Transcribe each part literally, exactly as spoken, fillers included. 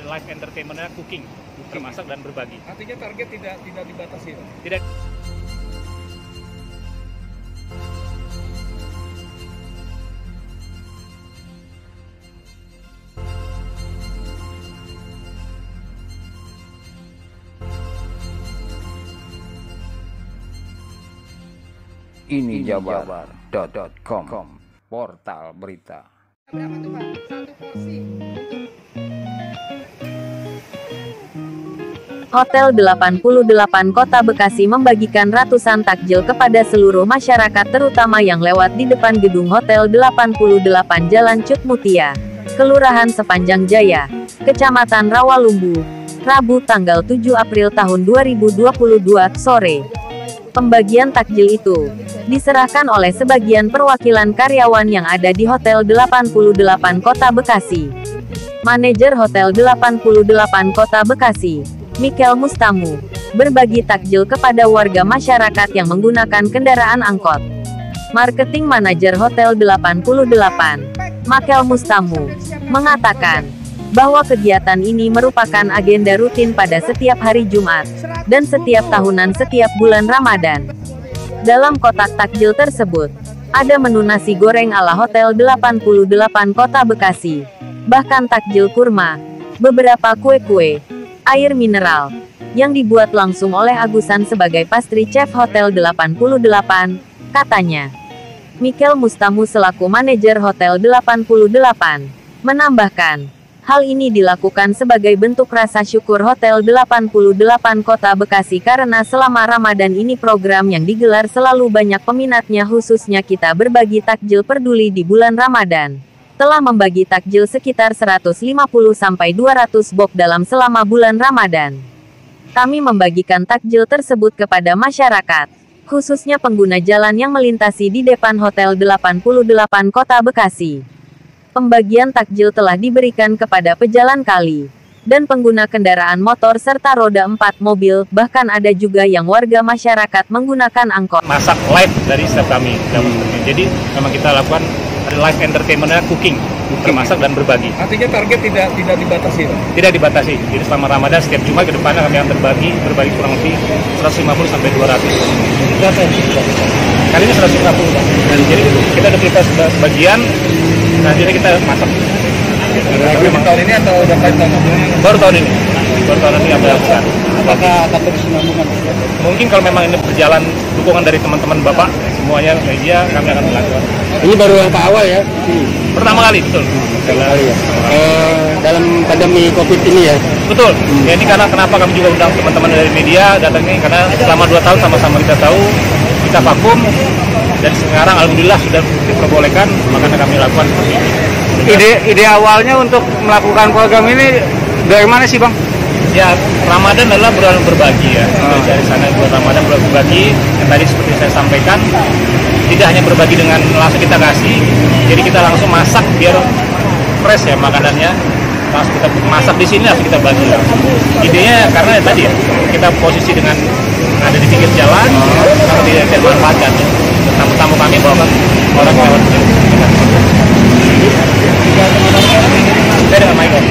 live entertainment-nya cooking, termasak dan berbagi. Artinya target tidak tidak dibatasi, Pak? Tidak. Ini jabar dot com, portal berita. Berapa tuh Pak? Satu porsi untuk Hotel delapan puluh delapan Kota Bekasi membagikan ratusan takjil kepada seluruh masyarakat terutama yang lewat di depan gedung Hotel delapan puluh delapan Jalan Cut Mutia, Kelurahan Sepanjang Jaya, Kecamatan Rawalumbu, Rabu tanggal tujuh April tahun dua ribu dua puluh dua, sore. Pembagian takjil itu diserahkan oleh sebagian perwakilan karyawan yang ada di Hotel delapan puluh delapan Kota Bekasi. Manajer Hotel delapan puluh delapan Kota Bekasi, Mikel Mustamu, berbagi takjil kepada warga masyarakat yang menggunakan kendaraan angkot. Marketing Manajer Hotel delapan puluh delapan, Mikel Mustamu, mengatakan bahwa kegiatan ini merupakan agenda rutin pada setiap hari Jumat dan setiap tahunan setiap bulan Ramadan. Dalam kotak takjil tersebut, ada menu nasi goreng ala Hotel delapan puluh delapan Kota Bekasi, bahkan takjil kurma, beberapa kue-kue, air mineral, yang dibuat langsung oleh Agusan sebagai pastry chef Hotel delapan puluh delapan, katanya. Mikel Mustamu selaku manajer Hotel delapan puluh delapan, menambahkan, hal ini dilakukan sebagai bentuk rasa syukur Hotel delapan puluh delapan Kota Bekasi karena selama Ramadan ini program yang digelar selalu banyak peminatnya khususnya kita berbagi takjil peduli di bulan Ramadan. Telah membagi takjil sekitar seratus lima puluh sampai dua ratus box dalam selama bulan Ramadan. Kami membagikan takjil tersebut kepada masyarakat, khususnya pengguna jalan yang melintasi di depan Hotel delapan puluh delapan Kota Bekasi. Pembagian takjil telah diberikan kepada pejalan kali dan pengguna kendaraan motor serta roda empat mobil, bahkan ada juga yang warga masyarakat menggunakan angkot. Masak live dari staff kami. Jadi memang kita lakukan live entertainment-nya cooking, termasak dan berbagi. Artinya target tidak tidak dibatasi, Pak? Tidak dibatasi. Jadi selama Ramadan setiap Jumat ke depannya kami akan berbagi, berbagi kurang lebih seratus lima puluh sampai dua ratus. Kali ini seratus lima puluh. Dan jadi kita udah kita sebagian, nah jadi kita masak. Tapi memang tahun ini atau udah tahun sebelumnya? Baru tahun ini. Baru tahun ini apa lakukan. Apakah akan terus melakukan? Mungkin kalau memang ini berjalan dukungan dari teman-teman Bapak, semuanya media kami akan melakukan. Ini baru yang awal ya? Pertama kali, betul. Pertama kali ya? Eh, dalam pandemi Covid ini ya? Betul. Hmm. Ya, ini karena kenapa kami juga undang teman-teman dari media datang ini, karena selama dua tahun sama-sama kita tahu, kita vakum, dan sekarang Alhamdulillah sudah diperbolehkan, makanya kami lakukan seperti ini. Ide, ide awalnya untuk melakukan program ini dari mana sih Bang? Ya, Ramadan adalah bulan berbagi ya. Hmm. Dari sana bulan Ramadan bulan berbagi, yang tadi seperti saya sampaikan, tidak hanya berbagi dengan langsung kita kasih, jadi kita langsung masak biar fresh ya makanannya. Langsung kita masak di sini langsung kita bagi langsung. Idenya karena ya tadi ya, kita posisi dengan ada di pinggir jalan, kalau tidak dimanfaatkan. Tamu-tamu kami bawakan orang lewat sini. Saya dengan Michael.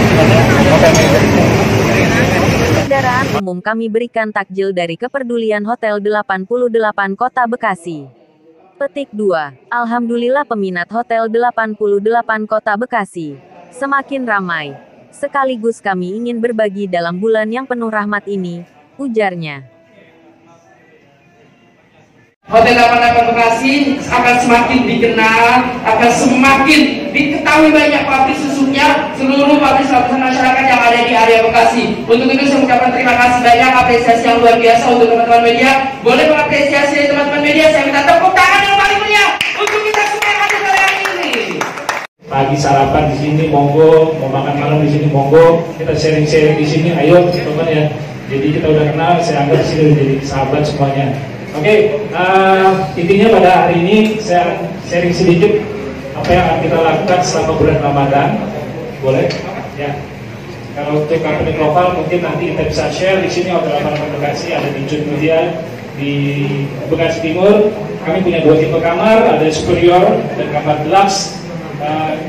Kendaraan umum kami berikan takjil dari kepedulian Hotel delapan puluh delapan Kota Bekasi. Petik dua. Alhamdulillah peminat Hotel delapan puluh delapan Kota Bekasi semakin ramai. Sekaligus kami ingin berbagi dalam bulan yang penuh rahmat ini, ujarnya. Hotel delapan puluh delapan Bekasi akan semakin dikenal, akan semakin diketahui banyak pabrik susuknya, seluruh pabrik lapisan masyarakat yang ada di area Bekasi. Untuk itu saya mengucapkan terima kasih banyak, apresiasi yang luar biasa untuk teman-teman media. Boleh mengapresiasi teman-teman media, saya minta tepuk tangan yang paling meriah untuk kita semua yang ada di hari ini. Pagi sarapan di sini monggo, mau makan malam di sini monggo, kita sharing-sharing di sini, ayo teman-teman ya. Jadi kita udah kenal, saya anggap di sini udah jadi sahabat semuanya. Oke, okay, uh, intinya pada hari ini saya sharing sedikit apa yang akan kita lakukan selama bulan Ramadan. Boleh? Ya. Kalau untuk company lokal mungkin nanti kita bisa share di sini Hotel delapan puluh delapan Bekasi, ada di Cut Mutia di Bekasi Timur. Kami punya dua tipe kamar, ada superior dan kamar deluxe. Uh,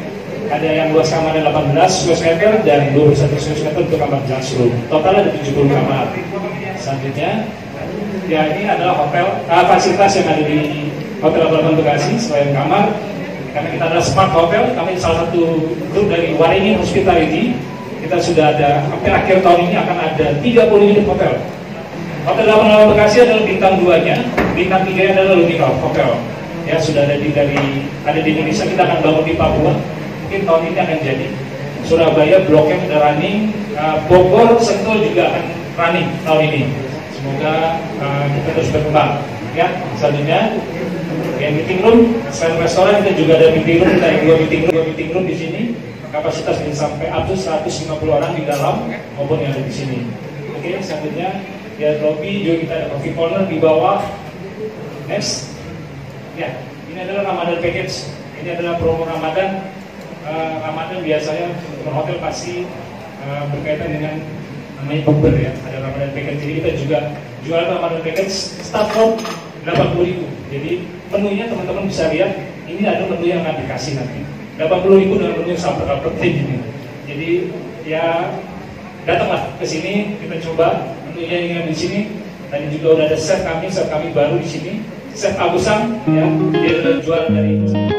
ada yang luas kamarnya delapan belas meter dan dua puluh satu meter untuk kamar Jansroom. Total ada tujuh puluh kamar. Selanjutnya, ya ini adalah hotel, uh, fasilitas yang ada di Hotel Abalapan Bekasi selain kamar. Karena kita adalah smart hotel, kami salah satu grup dari Waringin Hospitality. Kita sudah ada, hampir akhir tahun ini akan ada tiga puluh unit hotel. Hotel Abalapan Bekasi adalah bintang dua-nya, bintang tiga adalah Lunika Hotel. Ya sudah ada di dari ada di Indonesia, kita akan bangun di Papua. Mungkin tahun ini akan jadi. Surabaya bloknya sudah running, uh, Bogor, Sentul juga akan running tahun ini. Semoga uh, kita terus berkembang. Ya, selanjutnya yang meeting room, selain restoran kita juga ada meeting room, kita ada dua meeting room, dua meeting room di sini. Kapasitas bisa sampai up to seratus lima puluh orang di dalam maupun yang ada di sini. Oke, selanjutnya di lobby juga kita ada coffee corner di bawah. Next, ya ini adalah Ramadan package. Ini adalah promo Ramadan. Uh, Ramadan biasanya untuk hotel pasti uh, berkaitan dengan namanya bukber ya. Ada Ramadan package. Jadi kita juga jual Ramadan package start from delapan puluh ribu. Jadi menunya teman-teman bisa lihat. Ini ada menu yang akan dikasih nanti. delapan puluh ribu dengan menu sampai penting ini. Jadi ya datanglah ke sini, kita coba menunya yang di sini. Tadi juga udah ada set kami, set kami baru di sini, set Agusang ya, dia udah jual dari